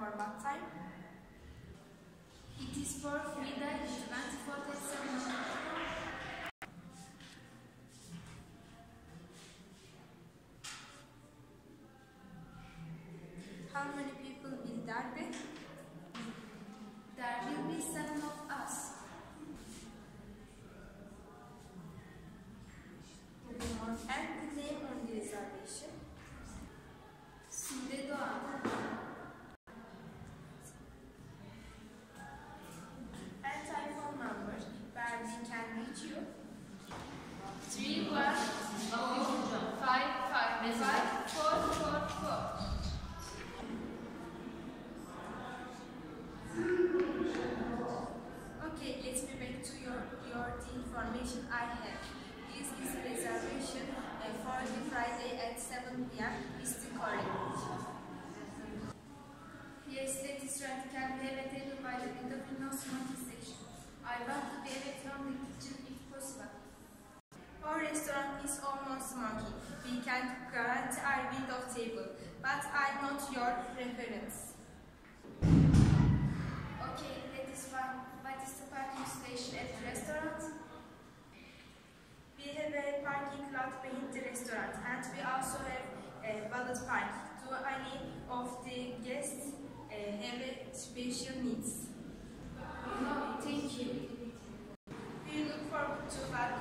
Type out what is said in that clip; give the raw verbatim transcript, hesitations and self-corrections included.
for what time? It is for free dining, twenty-four to seven. How many people will there be? There will be seven of us. And the name on the reservation? Sude Doğan. And telephone number where we can reach you? Three one five five five four four four. Okay, let me back to your, your the information I have. This is a reservation uh, for the Friday at seven p m Is the correct? Yes, that is right. Can we have a table by the window with no smoking section? I want to be away from the kitchen if possible. Our restaurant is almost smoking. We can guarantee our window table, but I'm not your preference. Okay, that is fine. What is the parking station at the restaurant? We have a parking lot behind the restaurant, and we also have a valet park. Do any of the guests uh, have a special needs? No, thank you. We look forward to welcome